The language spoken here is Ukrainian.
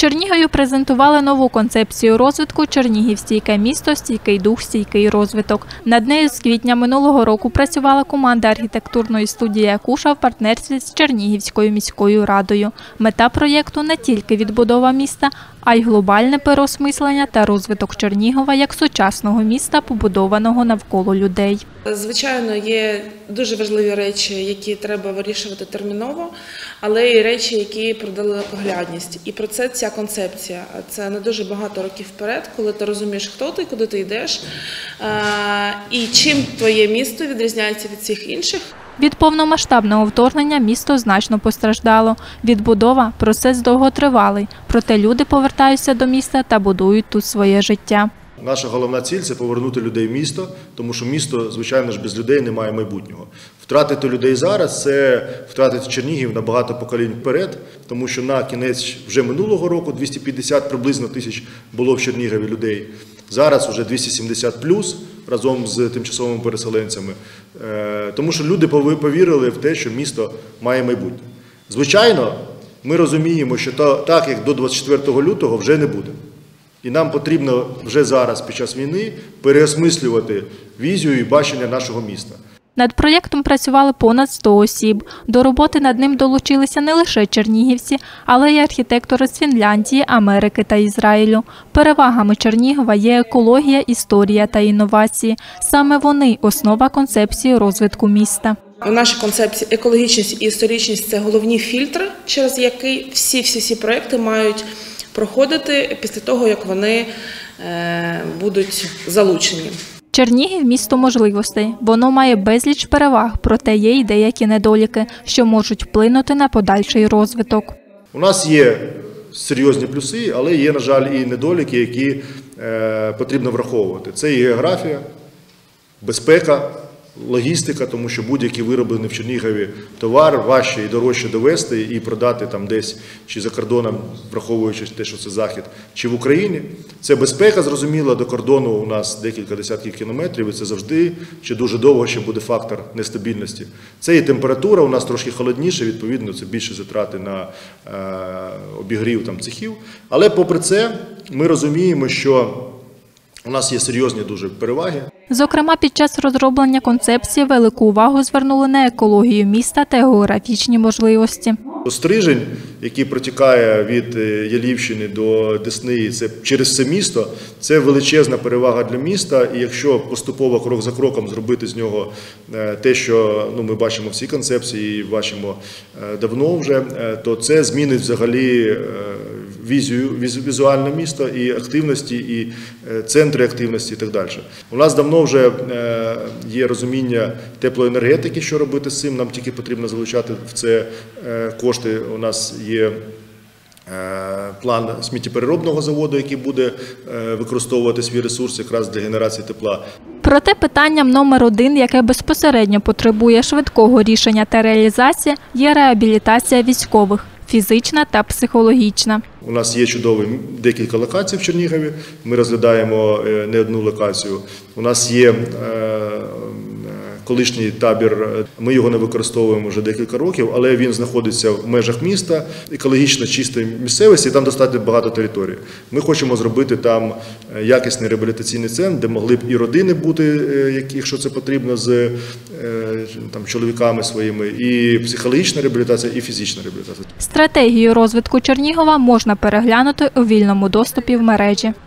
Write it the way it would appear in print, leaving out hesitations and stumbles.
Чернігові презентували нову концепцію розвитку «Чернігів – стійке місто, стійкий дух, стійкий розвиток». Над нею з квітня минулого року працювала команда архітектурної студії «Акуша» в партнерстві з Чернігівською міською радою. Мета проєкту – не тільки відбудова міста, а й глобальне переосмислення та розвиток Чернігова як сучасного міста, побудованого навколо людей. Звичайно, є дуже важливі речі, які треба вирішувати терміново, але і речі, які про далекоглядність. І про це ця концепція. Це не дуже багато років вперед, коли ти розумієш, хто ти, куди ти йдеш, і чим твоє місто відрізняється від всіх інших. Від повномасштабного вторгнення місто значно постраждало. Відбудова – процес довготривалий, проте люди повертаються до міста та будують тут своє життя. Наша головна ціль – це повернути людей в місто, тому що місто, звичайно ж, без людей немає майбутнього. Втратити людей зараз – це втратити Чернігів на багато поколінь вперед, тому що на кінець вже минулого року 250 приблизно тисяч було в Чернігові людей. Зараз вже 270 плюс разом з тимчасовими переселенцями, тому що люди повірили в те, що місто має майбутнє. Звичайно, ми розуміємо, що так, як до 24 лютого, вже не буде. І нам потрібно вже зараз, під час війни, переосмислювати візію і бачення нашого міста. Над проєктом працювали понад 100 осіб. До роботи над ним долучилися не лише чернігівці, але й архітектори з Фінляндії, Америки та Ізраїлю. Перевагами Чернігова є екологія, історія та інновації. Саме вони – основа концепції розвитку міста. У нашій концепції екологічність і історичність – це головні фільтри, через які всі проєкти мають проходити після того, як вони будуть залучені. Чернігів – місто можливостей. Воно має безліч переваг, проте є й деякі недоліки, що можуть вплинути на подальший розвиток. У нас є серйозні плюси, але є, на жаль, і недоліки, які потрібно враховувати. Це і географія, безпека, логістика, тому що будь-який вироблений в Чернігові товар важче і дорожче довести і продати там десь чи за кордоном, враховуючи те, що це Захід, чи в Україні. Це безпека, зрозуміло, до кордону у нас декілька десятків кілометрів, і це завжди, чи дуже довго ще буде фактор нестабільності. Це і температура, у нас трошки холодніше, відповідно, це більше затрати на обігрів там, цехів. Але попри це, ми розуміємо, що у нас є серйозні дуже переваги. Зокрема, під час розроблення концепції велику увагу звернули на екологію міста та географічні можливості. Стрижень, який протікає від Ялівщини до Десни, це через все місто, це величезна перевага для міста. І якщо поступово, крок за кроком, зробити з нього те, що ми бачимо в цій концепції, і бачимо давно вже, то це змінить взагалі візуальне місто і активності, і центри активності і так далі. У нас давно вже є розуміння теплоенергетики, що робити з цим, нам тільки потрібно залучати в це кошти. У нас є план сміттєпереробного заводу, який буде використовувати свій ресурс якраз для генерації тепла. Проте питанням номер один, яке безпосередньо потребує швидкого рішення та реалізації, є реабілітація військових – фізична та психологічна. У нас є чудові декілька локацій в Чернігові, ми розглядаємо не одну локацію. У нас є колишній табір, ми його не використовуємо вже декілька років, але він знаходиться в межах міста, екологічно чистої місцевості, і там достатньо багато територій. Ми хочемо зробити там якісний реабілітаційний центр, де могли б і родини бути, якщо це потрібно, з чоловіками своїми, і психологічна реабілітація, і фізична реабілітація. Стратегію розвитку Чернігова можна переглянути у вільному доступі в мережі.